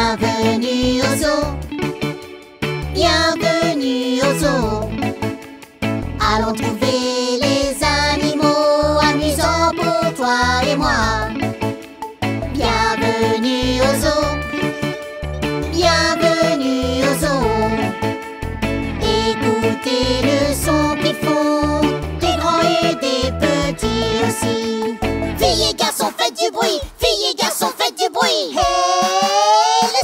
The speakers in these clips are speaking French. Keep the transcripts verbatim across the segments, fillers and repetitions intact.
Bienvenue au zoo. Bienvenue au zoo. Allons trouver les animaux amusants pour toi et moi. Bienvenue au zoo. Bienvenue au zoo. Écoutez le son qu'ils font, des grands et des petits aussi. Filles et garçons, faites du bruit. Filles et garçons, faites du bruit. Hey, le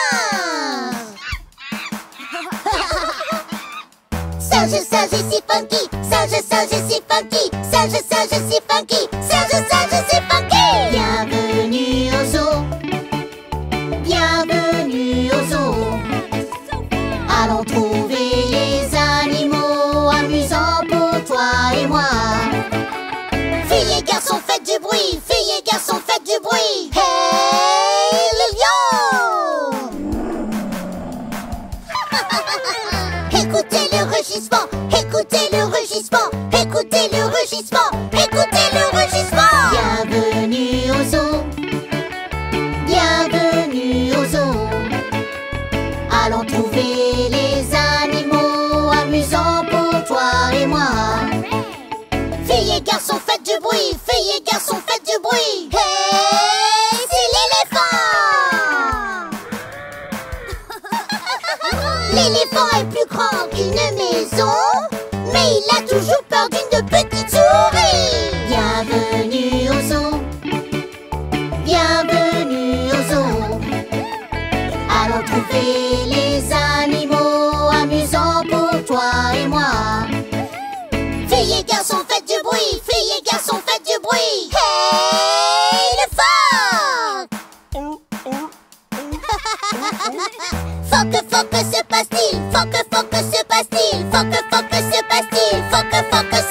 singe. Singe, singe, si funky. Singe, singe, si funky. Singe, singe, si funky. Singe, singe, si funky. Bienvenue au zoo. Bienvenue au zoo. Allons trouver les animaux amusants pour toi et moi. Filles et garçons, faites du bruit. Filles et garçons, faites du bruit. Hey, le lion. Écoutez le rugissement. Écoutez le rugissement. Écoutez le rugissement. Écoutez le rugissement. Bienvenue au zoo. Bienvenue au zoo. Allons trouver les animaux amusants pour toi et moi. Filles et garçons, faites du bruit. Filles et garçons, faites du bruit. Hey, c'est l'éléphant. L'éléphant est plus grand qu'une maison, mais il a toujours peur d'une petite souris. Bienvenue au zoo. Bienvenue au zoo. Allons trouver les animaux amusants pour toi et moi. Filles et garçons, faites du bruit. Filles et garçons, faites du bruit. Hey, le phoque. Phoque, phoque, se passe-t-il? Phoque, phoque, se passe-t-il? Phoque, phoque, se passe-t-il? Phoque, phoque,